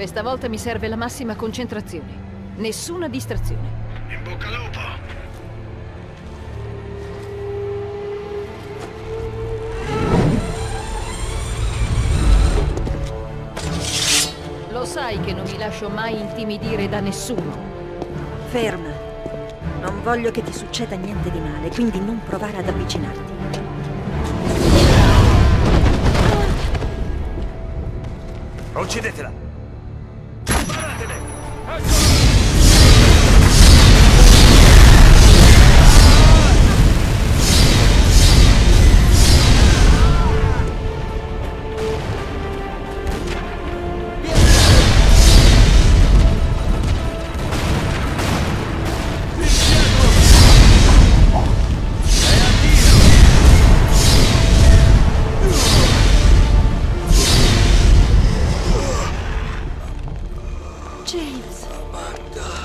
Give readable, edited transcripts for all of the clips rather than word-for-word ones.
Questa volta mi serve la massima concentrazione. Nessuna distrazione. In bocca al lupo! Lo sai che non mi lascio mai intimidire da nessuno. Ferma. Non voglio che ti succeda niente di male, quindi non provare ad avvicinarti. Uccidetela! Sparatele! James! Amanda!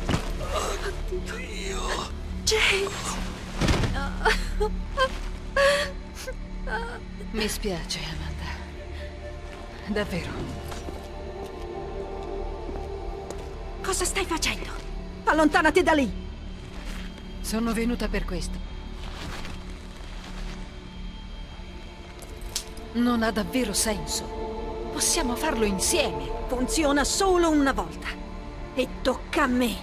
Oddio! James! Mi spiace, Amanda. Davvero. Cosa stai facendo? Allontanati da lì! Sono venuta per questo. Non ha davvero senso. Possiamo farlo insieme. Funziona solo una volta. E tocca a me.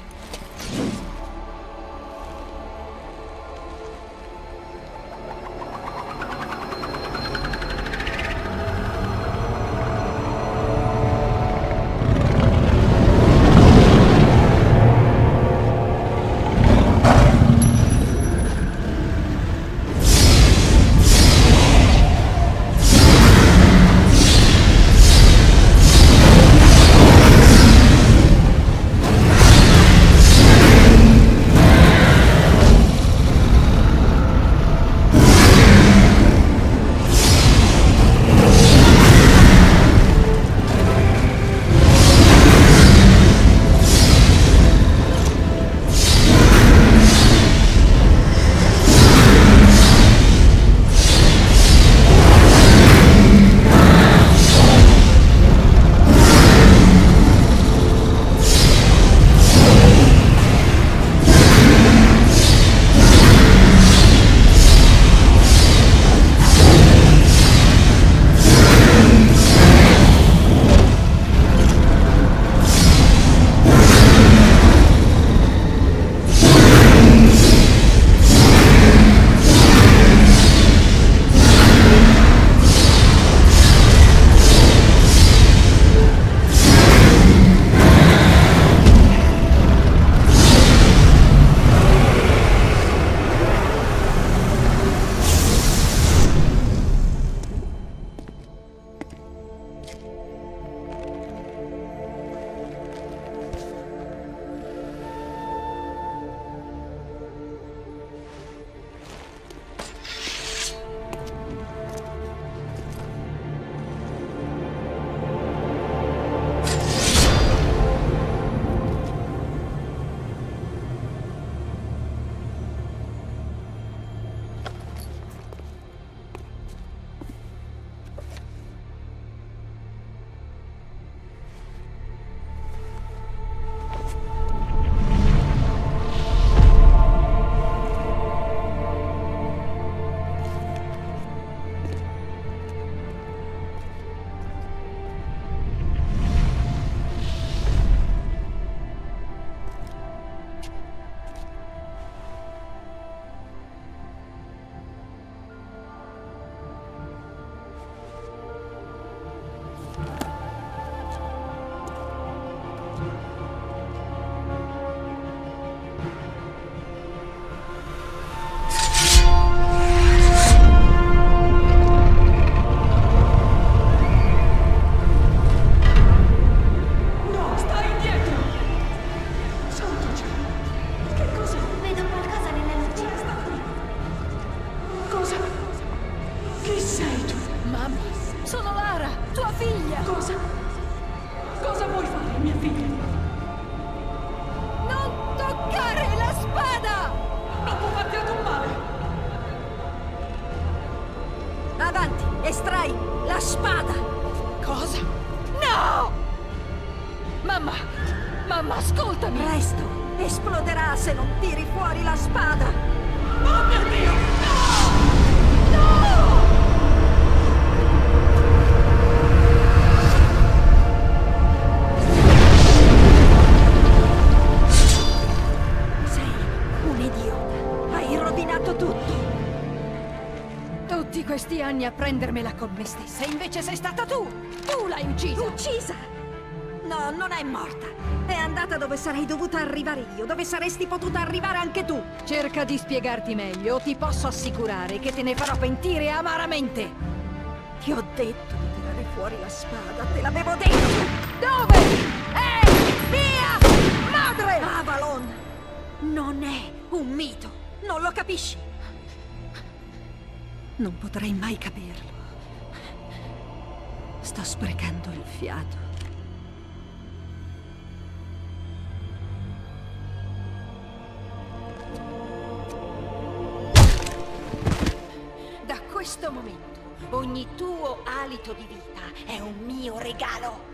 Estrai la spada! Cosa? No! Mamma! Mamma, ascoltami! Presto! Esploderà se non tiri fuori la spada! Oh mio Dio! No! No! Sei un idiota! Hai rovinato tutto! Tutti questi anni a prendermela con me stessa, invece sei stata tu! Tu l'hai uccisa! Uccisa! No, non è morta! È andata dove sarei dovuta arrivare io, dove saresti potuta arrivare anche tu! Cerca di spiegarti meglio, o ti posso assicurare che te ne farò pentire amaramente! Ti ho detto di tirare fuori la spada, te l'avevo detto! Dove è mia madre? Avalon non è un mito, non lo capisci? Non potrei mai capirlo. Sto sprecando il fiato. Da questo momento, ogni tuo alito di vita è un mio regalo.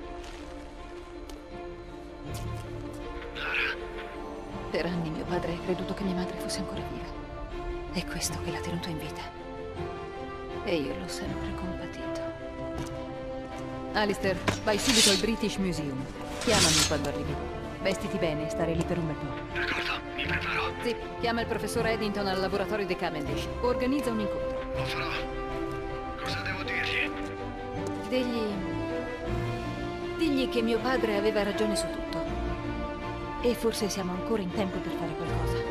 Per anni mio padre ha creduto che mia madre fosse ancora viva. È questo che l'ha tenuto in vita. E io l'ho sempre compatito. Alistair, vai subito al British Museum. Chiamami quando arrivi. Vestiti bene e stare lì per un bel po'. D'accordo, mi preparo. Sì, chiama il professor Eddington al laboratorio di Cavendish. Organizza un incontro. Lo farò. Cosa devo dirgli? Digli che mio padre aveva ragione su tutto. E forse siamo ancora in tempo per fare qualcosa.